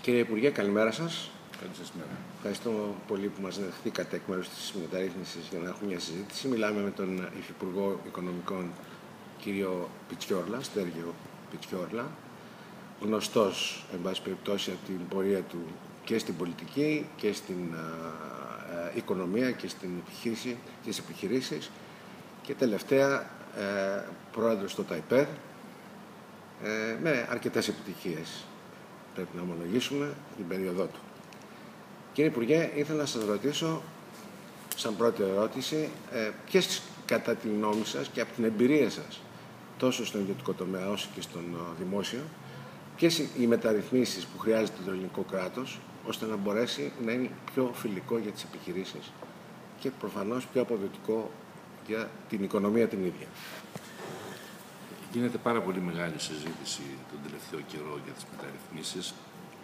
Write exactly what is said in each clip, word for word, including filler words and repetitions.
Κύριε Υπουργέ, καλημέρα σας. Καλή σας μέρα. Ευχαριστώ πολύ που μας δεχθήκατε εκ μέρους της μεταρρύθμισης για να έχουμε μια συζήτηση. Μιλάμε με τον Υφυπουργό Οικονομικών, κύριο Πιτσιόρλα, Στέργιο Πιτσιόρλα, γνωστός, εν πάση περιπτώσει, από την πορεία του και στην πολιτική και στην α, α, οικονομία και στην επιχείρηση, και στις επιχειρήσεις και τελευταία ε, πρόεδρος στο ΤΑΙΠΕΔ ε, με αρκετές επιτυχίες, πρέπει να ομολογήσουμε, την περίοδό του. Κύριε Υπουργέ, ήθελα να σας ρωτήσω, σαν πρώτη ερώτηση, ε, ποιες κατά τη γνώμη σας και από την εμπειρία σας, τόσο στον ιδιωτικό τομέα όσο και στον uh, δημόσιο, ποιες οι μεταρρυθμίσεις που χρειάζεται το ελληνικό κράτος, ώστε να μπορέσει να είναι πιο φιλικό για τις επιχειρήσεις και προφανώς πιο αποδοτικό για την οικονομία την ίδια. Γίνεται πάρα πολύ μεγάλη συζήτηση τον τελευταίο καιρό για τις μεταρρυθμίσεις.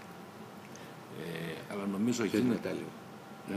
Ε, αλλά νομίζω γίνεται, ε,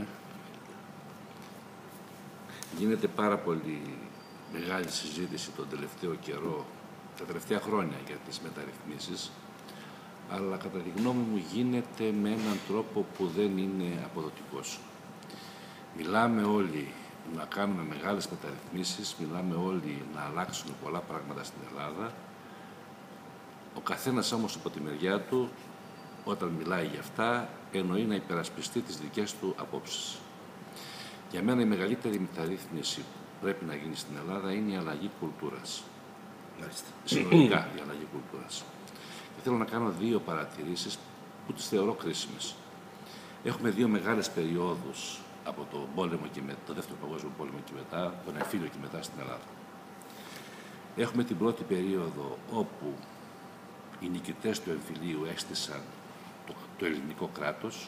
γίνεται πάρα πολύ μεγάλη συζήτηση τον τελευταίο καιρό, τα τελευταία χρόνια για τις μεταρρυθμίσεις, αλλά κατά τη γνώμη μου γίνεται με έναν τρόπο που δεν είναι αποδοτικός. Μιλάμε όλοι να κάνουμε μεγάλες μεταρρυθμίσεις, μιλάμε όλοι να αλλάξουν πολλά πράγματα στην Ελλάδα. Ο καθένας όμως από τη μεριά του, όταν μιλάει για αυτά, εννοεί να υπερασπιστεί τις δικές του απόψεις. Για μένα η μεγαλύτερη μεταρρύθμιση που πρέπει να γίνει στην Ελλάδα είναι η αλλαγή κουλτούρας. Συνολικά η αλλαγή κουλτούρας. Και θέλω να κάνω δύο παρατηρήσεις που τις θεωρώ κρίσιμες. Έχουμε δύο μεγάλες περιόδους από το, πόλεμο και με, το δεύτερο παγκόσμιο πόλεμο και μετά, τον εμφύλιο και μετά στην Ελλάδα. Έχουμε την πρώτη περίοδο όπου οι νικητές του εμφυλίου έστησαν το, το ελληνικό κράτος.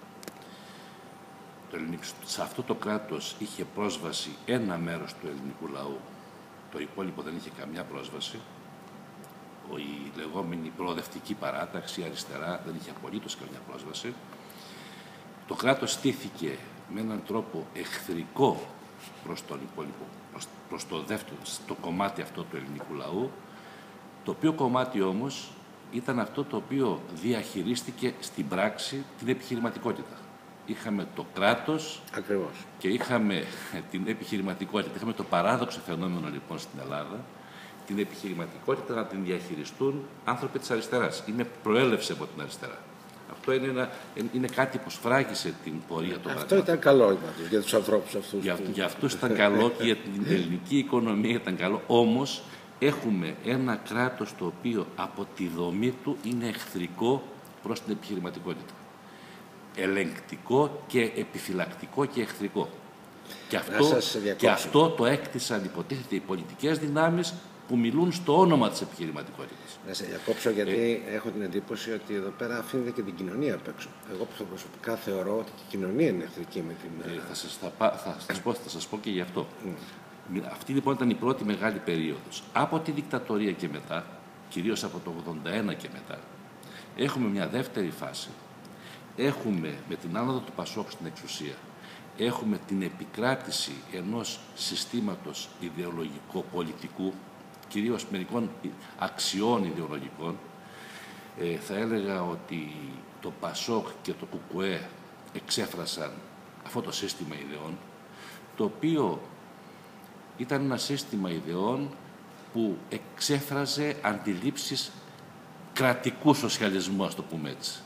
Το ελληνικό, σε αυτό το κράτος είχε πρόσβαση ένα μέρος του ελληνικού λαού. Το υπόλοιπο δεν είχε καμιά πρόσβαση. Η λεγόμενη προοδευτική παράταξη, η αριστερά, δεν είχε απολύτως καμιά πρόσβαση. Το κράτος στήθηκε με έναν τρόπο εχθρικό προς τον υπόλοιπο, προς, προς το δεύτερο, το κομμάτι αυτό του ελληνικού λαού, το οποίο κομμάτι όμως ήταν αυτό το οποίο διαχειρίστηκε στην πράξη την επιχειρηματικότητα. Είχαμε το κράτος. Ακριβώς. Και είχαμε την επιχειρηματικότητα. Είχαμε το παράδοξο φαινόμενο λοιπόν στην Ελλάδα, την επιχειρηματικότητα να την διαχειριστούν άνθρωποι της αριστεράς. Είναι προέλευση από την αριστερά. Αυτό είναι, ένα, είναι κάτι που σφράγισε την πορεία των Αυτό ήταν καλό είπατε, για τους ανθρώπους αυτούς. Για, για αυτούς ήταν καλό και για την ελληνική οικονομία ήταν καλό. Όμως έχουμε ένα κράτος το οποίο από τη δομή του είναι εχθρικό προς την επιχειρηματικότητα. Ελεγκτικό και επιφυλακτικό και εχθρικό. Και αυτό, και αυτό το έκτισαν υποτίθεται οι πολιτικές δυνάμεις που μιλούν στο όνομα της επιχειρηματικότητας. Να σε διακόψω γιατί ε... έχω την εντύπωση ότι εδώ πέρα αφήνεται και την κοινωνία απ' έξω. Εγώ προσωπικά θεωρώ ότι και η κοινωνία είναι εχθρική με την... Ε, θα, σας, θα, θα, σας πω, θα σας πω και γι' αυτό. Mm. Αυτή λοιπόν ήταν η πρώτη μεγάλη περίοδος. Από τη δικτατορία και μετά, κυρίως από το ογδόντα ένα και μετά, έχουμε μια δεύτερη φάση. Έχουμε με την άνοδο του Πασόκ στην εξουσία, έχουμε την επικράτηση ενός συστήματος ιδεολογικό-πολιτικού, κυρίως μερικών αξιών ιδεολογικών. Ε, θα έλεγα ότι το Πασόκ και το Κουκουέ εξέφρασαν αυτό το σύστημα ιδεών, το οποίο ήταν ένα σύστημα ιδεών που εξέφραζε αντιλήψεις κρατικού σοσιαλισμού, ας το πούμε έτσι.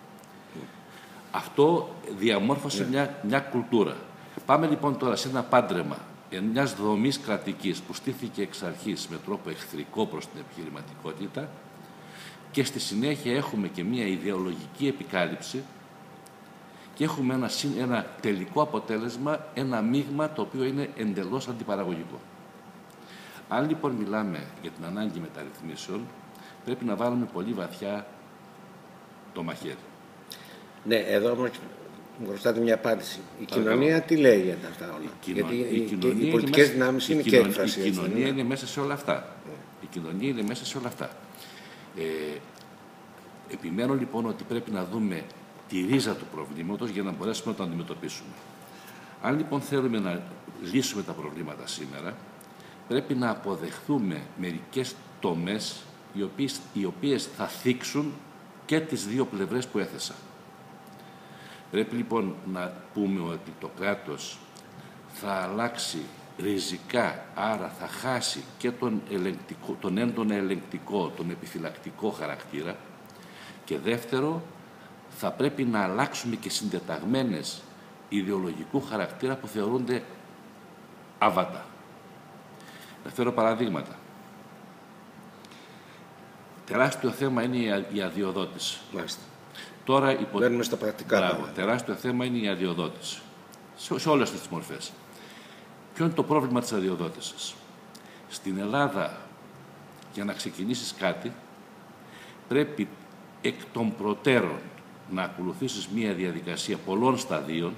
Αυτό διαμόρφωσε yeah. μια, μια κουλτούρα. Πάμε λοιπόν τώρα σε ένα πάντρεμα μιας δομής κρατικής που στήθηκε εξ αρχής με τρόπο εχθρικό προς την επιχειρηματικότητα και στη συνέχεια έχουμε και μια ιδεολογική επικάλυψη και έχουμε ένα, ένα τελικό αποτέλεσμα, ένα μείγμα το οποίο είναι εντελώς αντιπαραγωγικό. Αν λοιπόν μιλάμε για την ανάγκη μεταρρυθμίσεων, πρέπει να βάλουμε πολύ βαθιά το μαχαίρι. Ναι, εδώ όμως μου χρωστάτε μια απάντηση. Η Παρακαλώ. κοινωνία τι λέει για τα αυτά όλα? Κοινο... Γιατί η οι πολιτικές δυνάμεις είναι και έκφραση. Η κοινωνία είναι μέσα σε όλα αυτά. Mm. Η κοινωνία είναι μέσα σε όλα αυτά. Ε, επιμένω λοιπόν ότι πρέπει να δούμε τη ρίζα του προβλήματος για να μπορέσουμε να το αντιμετωπίσουμε. Αν λοιπόν θέλουμε να λύσουμε τα προβλήματα σήμερα, πρέπει να αποδεχθούμε μερικές τομές οι οποίες, οι οποίες θα θίξουν και και τις δύο πλευρές που έθεσα. Πρέπει λοιπόν να πούμε ότι το κράτος θα αλλάξει ριζικά, άρα θα χάσει και τον, ελεγκτικό, τον έντονα ελεγκτικό, τον επιφυλακτικό χαρακτήρα, και δεύτερο, θα πρέπει να αλλάξουμε και συντεταγμένες ιδεολογικού χαρακτήρα που θεωρούνται άβατα. Να φέρω παραδείγματα. Τεράστιο θέμα είναι η αδειοδότηση. Μάλιστα. Τώρα υπο... Μπαίνουμε στα πρακτικά. Μπράβο, τεράστιο θέμα είναι η αδειοδότηση. Σε, σε όλες τις μορφές. Ποιο είναι το πρόβλημα της αδειοδότησης? Στην Ελλάδα, για να ξεκινήσεις κάτι, πρέπει εκ των προτέρων να ακολουθήσεις μία διαδικασία πολλών σταδίων,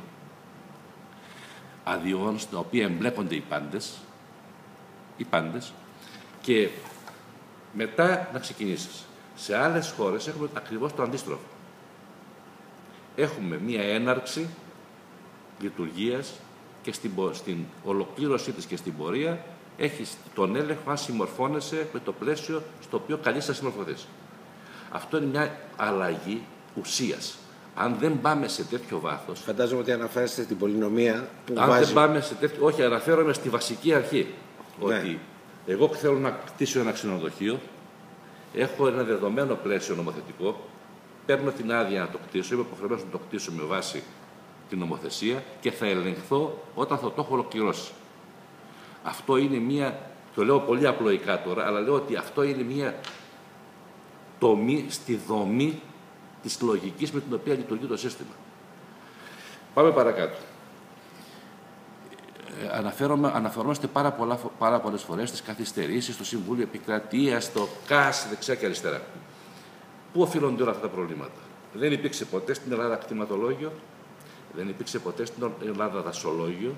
αδειών, στα οποία εμπλέκονται οι πάντες, οι πάντες, και μετά να ξεκινήσεις. Σε άλλες χώρες έχουμε ακριβώς το αντίστροφο. Έχουμε μία έναρξη λειτουργίας και στην, στην ολοκλήρωσή της και στην πορεία έχεις τον έλεγχο αν συμμορφώνεσαι με το πλαίσιο στο οποίο καλείς να συμμορφωθείς. Αυτό είναι μια αλλαγή ουσίας. Αν δεν πάμε σε τέτοιο βάθος... Φαντάζομαι ότι αναφέρεστε στην πολυνομία που αν βάζει... δεν πάμε σε τέτοιο... Όχι, αναφέρομαι στη βασική αρχή. Ναι. Ότι εγώ θέλω να κτίσω ένα ξενοδοχείο, έχω ένα δεδομένο πλαίσιο νομοθετικό, παίρνω την άδεια να το κτίσω, είμαι υποχρεωμένος να το κτίσω με βάση την νομοθεσία και θα ελεγχθώ όταν θα το έχω ολοκληρώσει. Αυτό είναι μία, το λέω πολύ απλοϊκά τώρα, αλλά λέω ότι αυτό είναι μία τομή στη δομή της λογικής με την οποία λειτουργεί το σύστημα. Πάμε παρακάτω. Ε, αναφέρομαι, αναφερόμαστε πάρα, πολλά, πάρα πολλές φορές στις καθυστερήσεις, στο Συμβούλιο Επικρατείας, στο ΚΑΣ, δεξιά και αριστερά. Πού οφείλονται όλα αυτά τα προβλήματα? Δεν υπήρξε ποτέ στην Ελλάδα κτηματολόγιο, δεν υπήρξε ποτέ στην Ελλάδα δασολόγιο,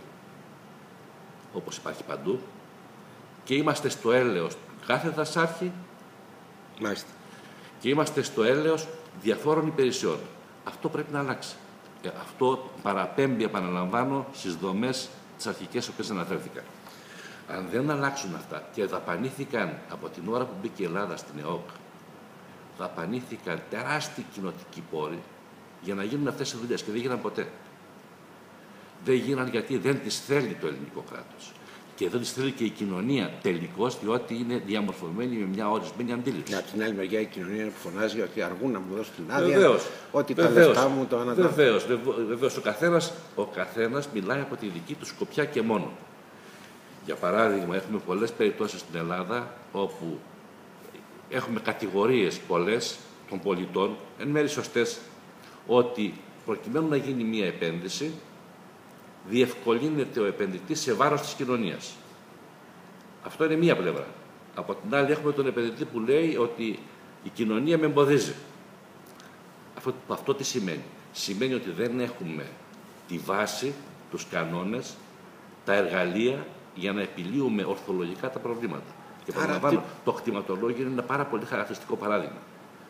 όπως υπάρχει παντού, και είμαστε στο έλεος κάθε δασάρχη. Μάλιστα. Και είμαστε στο έλεος διαφόρων υπηρεσιών. Αυτό πρέπει να αλλάξει. Ε, αυτό παραπέμπει, επαναλαμβάνω, στις δομές τις αρχικές στις οποίες αναφέρθηκα. Αν δεν αλλάξουν αυτά και δαπανήθηκαν από την ώρα που μπήκε η Ελλάδα στην ΕΟΚ, δαπανήθηκαν τεράστιοι κοινοτικοί πόροι για να γίνουν αυτές οι δουλειές και δεν γίναν ποτέ. Δεν γίναν γιατί δεν τις θέλει το ελληνικό κράτος. Και δεν τις θέλει και η κοινωνία τελικώς, διότι είναι διαμορφωμένη με μια ορισμένη αντίληψη. Από την άλλη μεριά η κοινωνία που φωνάζει ότι αργούν να μου δώσουν την άδεια, βεβαίως, ότι βεβαίως, τα λεφτά μου το ανατάσσουν. Βεβαίως, βεβαίως. Ο καθένας, ο καθένας μιλάει από τη δική του σκοπιά και μόνο. Για παράδειγμα, έχουμε πολλές περιπτώσεις στην Ελλάδα όπου έχουμε κατηγορίες πολλές των πολιτών, εν μέρει σωστές, ότι προκειμένου να γίνει μια επένδυση, διευκολύνεται ο επενδυτής σε βάρος της κοινωνίας. Αυτό είναι μία πλευρά. Από την άλλη έχουμε τον επενδυτή που λέει ότι η κοινωνία με εμποδίζει. Αυτό, αυτό τι σημαίνει? Σημαίνει ότι δεν έχουμε τη βάση, τους κανόνες, τα εργαλεία για να επιλύουμε ορθολογικά τα προβλήματα. Και παραλαμβάνω, τι... το κτηματολόγιο είναι ένα πάρα πολύ χαρακτηριστικό παράδειγμα.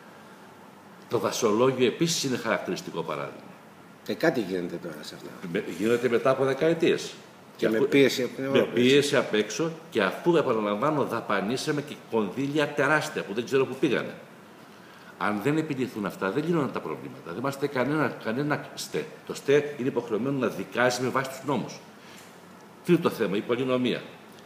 Το δασολόγιο επίσης είναι χαρακτηριστικό παράδειγμα. Και κάτι γίνεται τώρα σε αυτά. Με, γίνεται μετά από δεκαετίες. Και, και με αφού, πίεση από την Ευρώπη. Με πίεση απ' έξω, και αφού, επαναλαμβάνω, δαπανίσαμε και κονδύλια τεράστια που δεν ξέρω πού πήγανε. Αν δεν επιληθούν αυτά, δεν λύνονται τα προβλήματα. Δεν είμαστε κανένα, κανένα ΣΤΕ. Το ΣΤΕ είναι υποχρεωμένο να δικάζει με βάση τους νόμους. Τρίτο θέμα, η πολυνομία.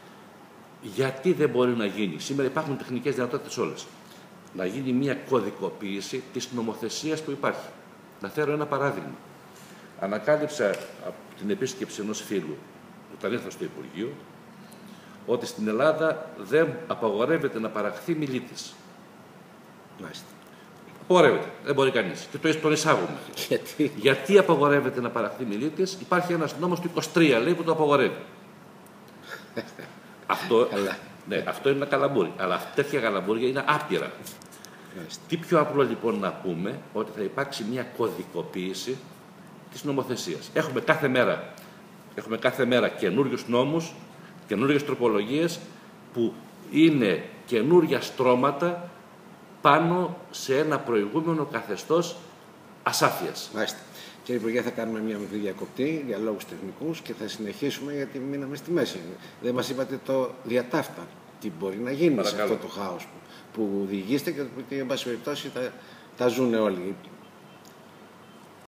Γιατί δεν μπορεί να γίνει? Σήμερα υπάρχουν τεχνικές δυνατότητες όλες. Να γίνει μια κωδικοποίηση της νομοθεσίας που υπάρχει. Να φέρω ένα παράδειγμα. Ανακάλυψα από την επίσκεψη ενός φίλου, όταν ήρθα στο Υπουργείο, ότι στην Ελλάδα δεν απαγορεύεται να παραχθεί μιλήτης. Μάλιστα. Απαγορεύεται. Δεν μπορεί κανείς. Και το, τον εισάγουμε. Γιατί? Γιατί απαγορεύεται να παραχθεί μιλήτης? Υπάρχει ένας νόμος του είκοσι τρία, λέει, που το απαγορεύει. αυτό, ναι, αυτό είναι ένα καλαμπούρι. Αλλά τέτοια καλαμπούρια είναι άπειρα. Μάλιστα. Τι πιο απλό λοιπόν να πούμε? Ότι θα υπάρξει μια κωδικοποίηση της νομοθεσίας. Έχουμε κάθε μέρα, έχουμε κάθε μέρα καινούριους νόμους, καινούριες τροπολογίες που είναι καινούρια στρώματα πάνω σε ένα προηγούμενο καθεστώς ασάφειας. Μάλιστα. Κύριε Υπουργέ, θα κάνουμε μια μικρή διακοπτή για λόγους τεχνικούς και θα συνεχίσουμε γιατί μείναμε στη μέση. Δεν μας είπατε το διατάφτα. Τι μπορεί να γίνει. Παρακαλώ. Σε αυτό το χάος που, που διηγείστε και ότι, εν πάση περιπτώσει, θα τα ζουν όλοι.